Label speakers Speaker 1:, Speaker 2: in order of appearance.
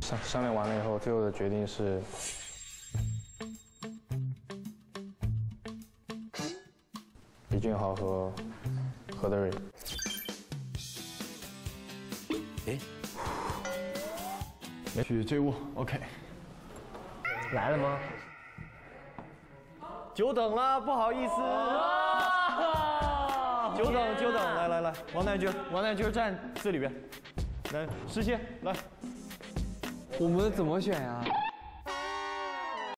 Speaker 1: 商量完了以后，最后的决定是李俊豪和何德瑞。
Speaker 2: 哎，
Speaker 3: 去追雾 ，OK。
Speaker 4: 来了吗？
Speaker 3: 久等了，不好意思。久等，来，王乃军站这里边，来，石鑫来。
Speaker 4: 我们怎么选呀？